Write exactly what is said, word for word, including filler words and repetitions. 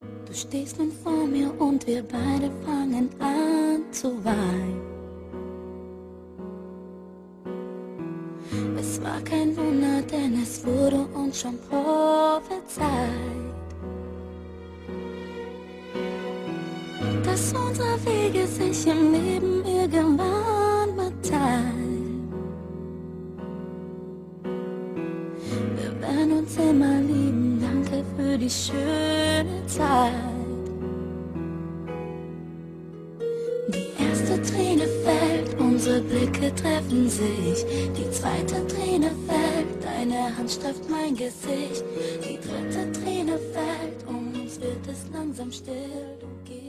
Du stehst nun vor mir und wir beide fangen an zu weinen. Es war kein Wunder, denn es wurde uns schon prophezeit, dass unsere Wege sich im Leben irgendwann mal teilen. Wir werden uns immer lieben, danke für die schöne Zeit. Die erste Träne fällt, unsere Blicke treffen sich. Die zweite Träne fällt, deine Hand streift mein Gesicht. Die dritte Träne fällt, um uns wird es langsam still. Du gehst